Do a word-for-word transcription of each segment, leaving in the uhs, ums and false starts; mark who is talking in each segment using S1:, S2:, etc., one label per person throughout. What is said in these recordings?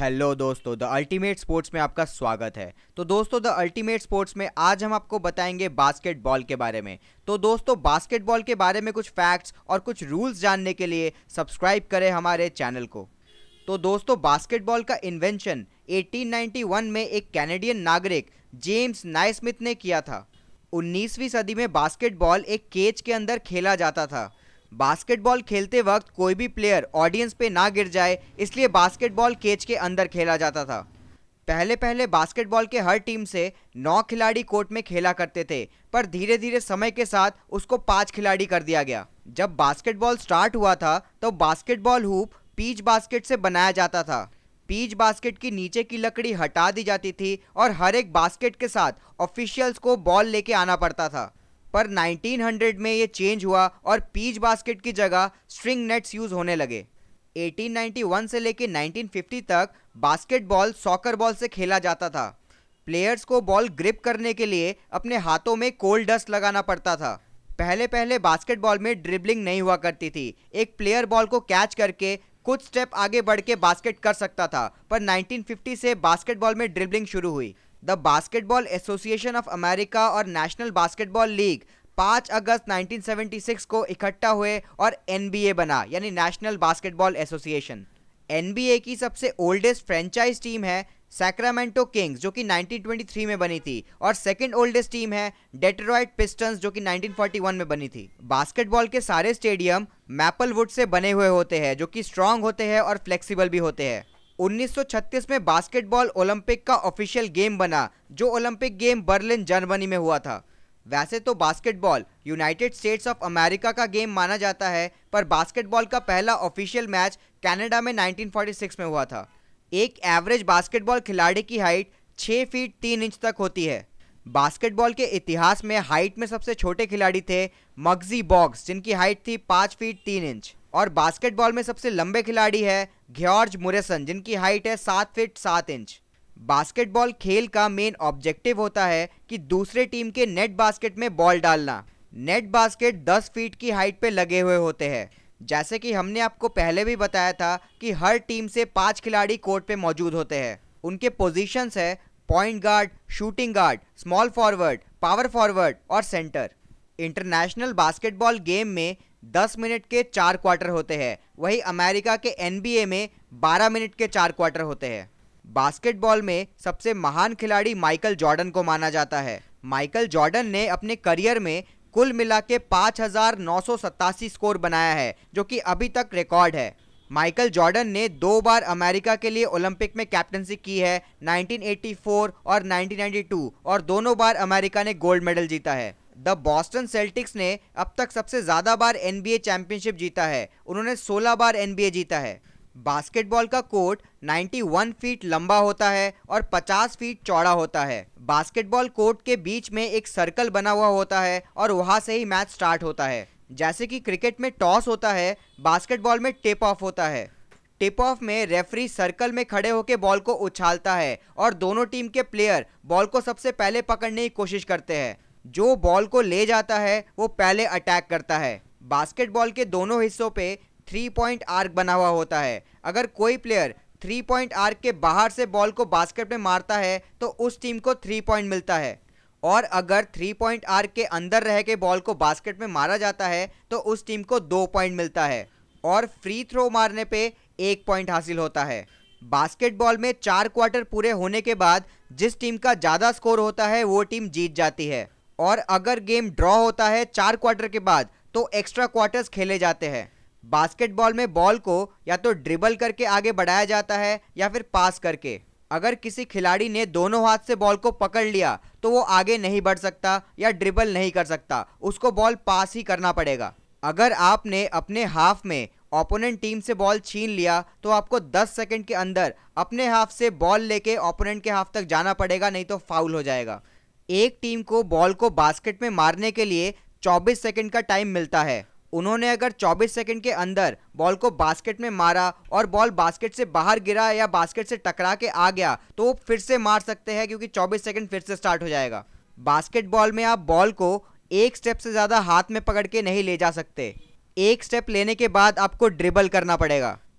S1: Hello दोस्तों, the ultimate sports में आपका स्वागत है। तो दोस्तों, द अल्टीमेट स्पोर्ट्स में आज हम आपको बताएंगे बास्केटबॉल के बारे में। तो दोस्तों, बास्केटबॉल के बारे में कुछ फैक्ट्स और कुछ रूल्स जानने के लिए सब्सक्राइब करें हमारे चैनल को। तो दोस्तों, बास्केटबॉल का इन्वेंशन अठारह सौ इक्यानवे में एक कैनेडियन नागरिक जेम्स नाइस्मिथ ने किया था। उन्नीसवीं सदी में बास्केटबॉल एक केज के अंदर खेला जाता था। बास्केटबॉल खेलते वक्त कोई भी प्लेयर ऑडियंस पे ना गिर जाए, इसलिए बास्केटबॉल केज के अंदर खेला जाता था। पहले पहले बास्केटबॉल के हर टीम से नौ खिलाड़ी कोर्ट में खेला करते थे, पर धीरे धीरे समय के साथ उसको पाँच खिलाड़ी कर दिया गया। जब बास्केटबॉल स्टार्ट हुआ था तो बास्केटबॉल हूप पीच बास्केट से बनाया जाता था। पीच बास्केट की नीचे की लकड़ी हटा दी जाती थी और हर एक बास्केट के साथ ऑफिशियल्स को बॉल लेके आना पड़ता था। पर उन्नीस सौ में ये चेंज हुआ और पीच बास्केट की जगह स्ट्रिंग नेट्स यूज होने लगे। अठारह सौ इक्यानवे से लेकर उन्नीस सौ पचास तक बास्केटबॉल सॉकर बॉल से खेला जाता था। प्लेयर्स को बॉल ग्रिप करने के लिए अपने हाथों में कोल्ड डस्ट लगाना पड़ता था। पहले पहले बास्केटबॉल में ड्रिबलिंग नहीं हुआ करती थी। एक प्लेयर बॉल को कैच करके कुछ स्टेप आगे बढ़ के बास्केट कर सकता था, पर उन्नीस सौ पचास से बास्केटबॉल में ड्रिबलिंग शुरू हुई। The basketball association of America और नेशनल बास्केटबॉल लीग पाँच अगस्त उन्नीस सौ छिहत्तर को इकट्ठा हुए और एनबीए बना, यानी नेशनल बास्केटबॉल एसोसिएशन। एनबीए की सबसे ओल्डेस्ट फ्रेंचाइज टीम है सैक्रामेंटो किंग्स, जो कि उन्नीस सौ तेईस में बनी थी, और सेकंड ओल्डेस्ट टीम है डेट्रॉइट पिस्टन्स, जो कि उन्नीस सौ इकतालीस में बनी थी। बास्केटबॉल के सारे स्टेडियम मैपल वुड से बने हुए होते हैं, जो कि स्ट्रांग होते हैं और फ्लेक्सिबल भी होते हैं। उन्नीस सौ छत्तीस में बास्केटबॉल ओलंपिक का ऑफिशियल गेम बना, जो ओलंपिक गेम बर्लिन जर्मनी में हुआ था। वैसे तो basketball United States of America का गेम माना जाता है, पर बास्केटबॉल का पहला ऑफिशियल मैच कनाडा में उन्नीस सौ छियालीस में हुआ था। एक एवरेज बास्केटबॉल खिलाड़ी की हाइट छह फीट तीन इंच तक होती है। बास्केटबॉल के इतिहास में हाइट में सबसे छोटे खिलाड़ी थे मग्जी बॉग्स, जिनकी हाइट थी पाँच फीट तीन इंच, और बास्केटबॉल में सबसे लंबे खिलाड़ी है जॉर्ज मुरेसन, जिनकी हाइट है सात फीट सात इंच। बास्केटबॉल खेल का मेन ऑब्जेक्टिव होता है कि दूसरे टीम के नेट बास्केट में बॉल डालना। नेट बास्केट दस फीट की हाइट पे लगे हुए होते हैं। जैसे कि हमने आपको पहले भी बताया था कि हर टीम से पांच खिलाड़ी कोर्ट पे मौजूद होते हैं। उनके पोजीशंस है point guard, shooting guard, small forward, power forward और सेंटर। इंटरनेशनल बास्केटबॉल गेम में दस मिनट के चार क्वार्टर होते हैं, वही अमेरिका के एनबीए में बारह मिनट के चार क्वार्टर होते हैं। बास्केटबॉल में सबसे महान खिलाड़ी माइकल जॉर्डन को माना जाता है। माइकल जॉर्डन ने अपने करियर में कुल मिला के पाँच हजार नौ सौ सतासी स्कोर बनाया है, जो कि अभी तक रिकॉर्ड है। माइकल जॉर्डन ने दो बार अमेरिका के लिए ओलंपिक में कैप्टनसी की है, उन्नीस सौ चौरासी और उन्नीस सौ बानवे, और दोनों बार अमेरिका ने गोल्ड मेडल जीता है। द बॉस्टन सेल्टिक्स ने अब तक सबसे ज्यादा बार एनबीए चैंपियनशिप जीता है, उन्होंने सोलह बार एनबीए जीता है। बास्केटबॉल का कोर्ट इक्यानवे फीट लंबा होता है और पचास फीट चौड़ा होता है। बास्केटबॉल कोर्ट के बीच में एक सर्कल बना हुआ होता है और वहां से ही मैच स्टार्ट होता है। जैसे कि क्रिकेट में टॉस होता है, बास्केटबॉल में टिप ऑफ होता है। टिप ऑफ में रेफरी सर्कल में खड़े होकर बॉल को उछालता है और दोनों टीम के प्लेयर बॉल को सबसे पहले पकड़ने की कोशिश करते हैं। जो बॉल को ले जाता है वो पहले अटैक करता है। बास्केटबॉल के दोनों हिस्सों पे थ्री पॉइंट आर्क बना हुआ होता है। अगर कोई प्लेयर थ्री पॉइंट आर्क के बाहर से बॉल को बास्केट में मारता है तो उस टीम को थ्री पॉइंट मिलता है, और अगर थ्री पॉइंट आर्क के अंदर रह के बॉल को बास्केट में मारा जाता है तो उस टीम को दो पॉइंट मिलता है, और फ्री थ्रो मारने पे एक पॉइंट हासिल होता है। बास्केटबॉल में चार क्वार्टर पूरे होने के बाद जिस टीम का ज़्यादा स्कोर होता है वो टीम जीत जाती है, और अगर गेम ड्रॉ होता है चार क्वार्टर के बाद तो एक्स्ट्रा क्वार्टर्स खेले जाते हैं। बास्केटबॉल में बॉल को या तो ड्रिबल करके आगे बढ़ाया जाता है या फिर पास करके। अगर किसी खिलाड़ी ने दोनों हाथ से बॉल को पकड़ लिया तो वो आगे नहीं बढ़ सकता या ड्रिबल नहीं कर सकता, उसको बॉल पास ही करना पड़ेगा। अगर आपने अपने हाफ में ओपोनेंट टीम से बॉल छीन लिया तो आपको दस सेकंड के अंदर अपने हाफ से बॉल लेके ओपोनेंट के हाफ तक जाना पड़ेगा, नहीं तो फाउल हो जाएगा। एक टीम को बॉल को बास्केट में मारने के लिए चौबीस सेकंड का टाइम मिलता है। उन्होंने अगर चौबीस सेकंड के अंदर बॉल को बास्केट में मारा और बॉल बास्केट से बाहर गिरा या बास्केट से टकरा के आ गया तो वो फिर से मार सकते हैं, क्योंकि चौबीस सेकंड फिर से स्टार्ट हो जाएगा। बास्केटबॉल में आप बॉल को एक स्टेप से ज़्यादा हाथ में पकड़ के नहीं ले जा सकते। एक स्टेप लेने के बाद आपको ड्रिबल करना पड़ेगा।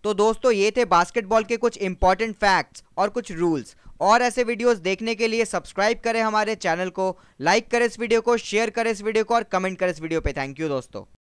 S1: तो दोस्तों ये थे बास्केटबॉल के कुछ इंपॉर्टेंट फैक्ट्स और कुछ रूल्स। और ऐसे वीडियोस देखने के लिए सब्सक्राइब करें हमारे चैनल को, लाइक करें इस वीडियो को, शेयर करें इस वीडियो को और कमेंट करें इस वीडियो पे। थैंक यू दोस्तों।